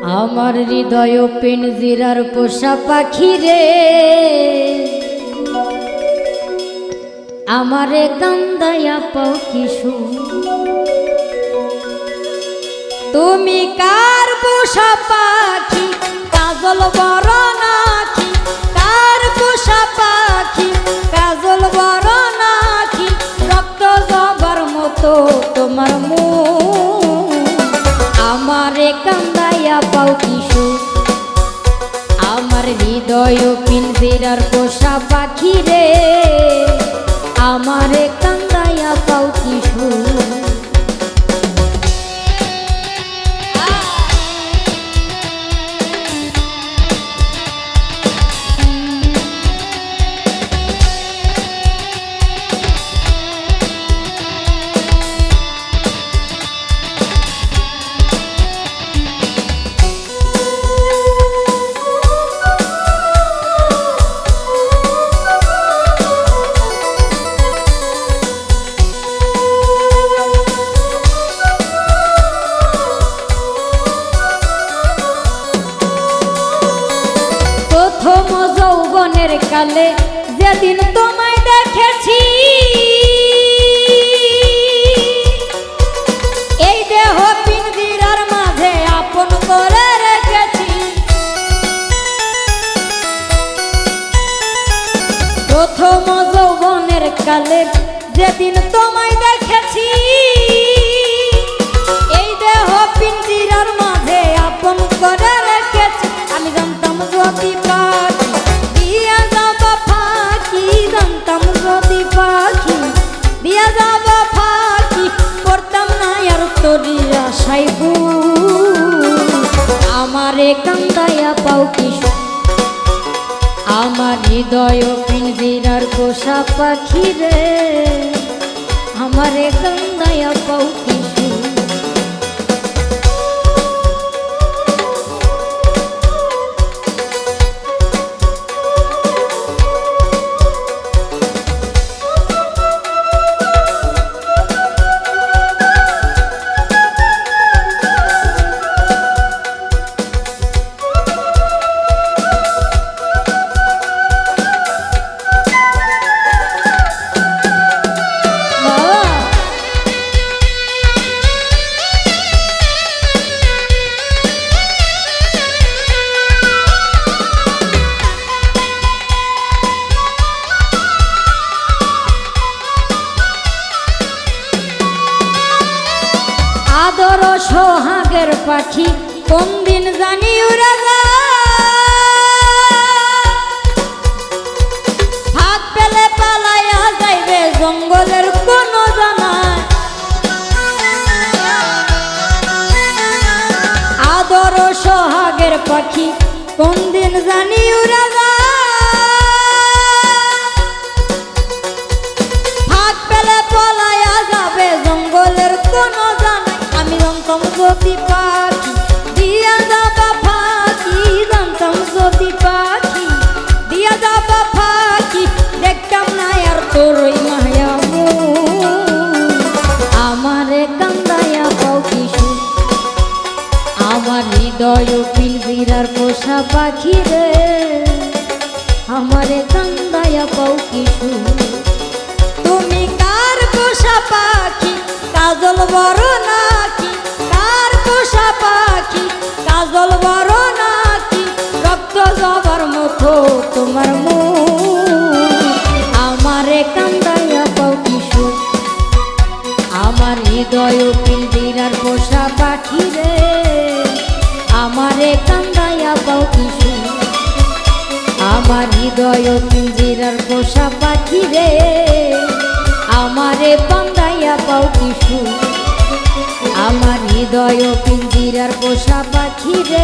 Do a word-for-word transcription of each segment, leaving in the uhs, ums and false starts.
আমার হৃদয় পিঞ্জিরার পোষা পাখি রে, আমারে কান্দায়া পাও কিশু। তুমি কার পোষা পাখি কাজল বড় নাকি, কার পোষা পাখি কাজল বড় নাকি, রক্ত জবার মতো তোমার মুখ, আমারে কান্দায়া পাও কিশু। আমার হৃদয় পিঞ্জিরার পোষা পাখি রে, আমারে কান্দায়া পাও কিশু। প্রথম যৌবনের কালে যেদিন তোমায় দেখেছি, এই দেহ পিঞ্জিরার মাঝে আপন করে রেখেছি। প্রথম যৌবনের কালে যেদিন তোমায় দেখেছি, এই দেহ পিঞ্জিরার মাঝে আপন করে রেখেছি। আমি জানতাম যদি পাখি দিয়া যাব ফাঁকি, জানতাম যদি পাখি দিয়া যাব ফাঁকি, করতাম না আর তোরই আশায় বুক, আমারে কান্দায়া পাও কিশু। আমার হৃদয় পিঞ্জিরার পোষা পাখি রে, আমারে কান্দায়া পাও কিশু। আদর সোহাগের পাখি কোন দিন জানি উড়ে যায়, হাত পেলে পালাইয়া যাইবে জঙ্গলের কোন জানায়। আদর সোহাগের পাখি কোন দিন জানি উড়ে যায়, হাত পেলে পালাইয়া যাবে জঙ্গলের কোন জানায়। আমি জানতাম যদি পাখি দিয়া যাবা ফাঁকি, জানতাম যদি পাখি দিয়া যাবা ফাঁকি, দেখতাম না আর তোর ওই মায়া মুখ, আমারে কান্দায়া পাও কিশু। আমার হৃদয় পিঞ্জিরার পোষা পাখি রে, আমারে কান্দায়া পাও কিশু। তুমি কার পোষা পাখি কাজল বড় নাকি, কার পোষা পাখি কাজল বড় নাকি, রক্ত জবার মতো তোমার মুখ, আমারে কান্দায়া পাও কিশু। আমার হৃদয় পিঞ্জিরার পোষা পাখি রে, আমারে কান্দায়া পাও কিশু। আমার হৃদয় পিঞ্জিরার পোষা পাখি রে, আমারে কান্দায়া পাও কিশু। আমার হৃদয় পিঞ্জিরার পোষা পাখি রে,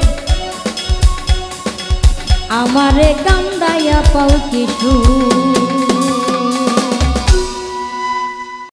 আমারে কান্দায়া পাও কিশু।